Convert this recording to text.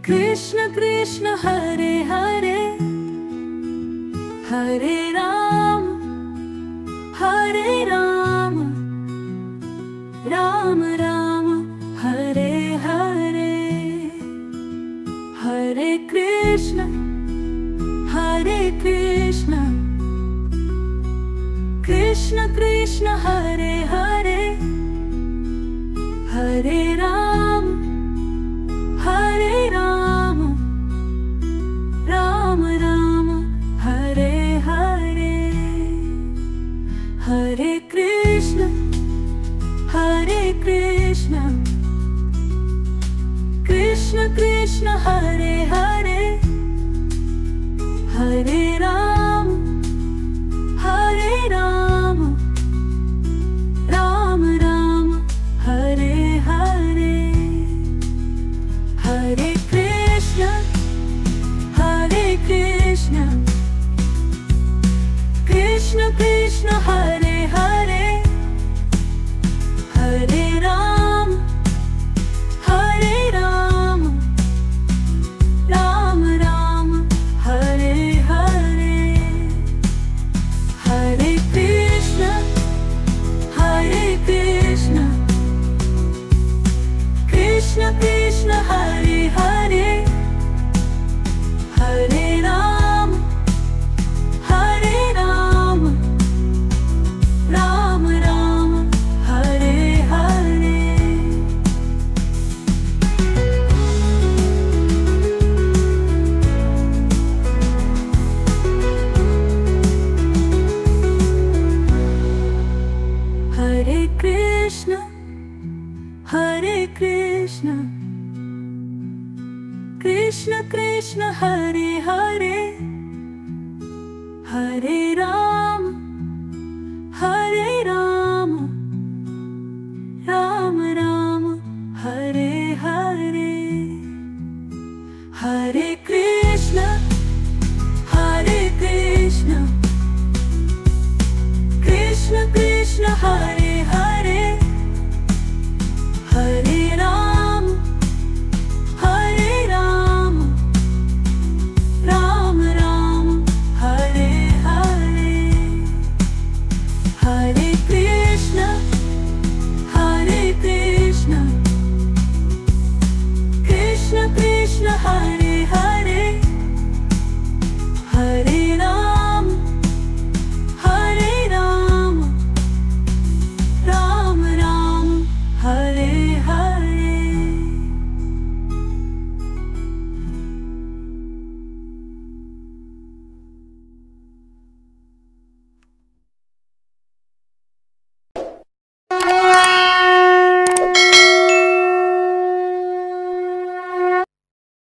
Krishna Krishna Hare Hare, Hare Ram Ram Ram Hare Hare. Hare Krishna Krishna Krishna Hare Hare, Hare Ram Ram Ram Hare Hare. Hare Krishna Krishna Krishna Hare Hare, Hare Ram Ram Ram Hare Hare. Hare Krishna Krishna Krishna Hare Hare, Hare Ram Ram Ram Hare Hare. Hare Krishna Krishna Krishna Hare Hare, Hare Ram Ram Ram Hare Hare. Hare Krishna Krishna Krishna Hare Hare, Hare Ram Ram Ram Hare Hare. Hare Krishna Krishna Krishna Hare Hare, Hare Ram Ram Ram Hare Hare. Hare Krishna Krishna Krishna Hare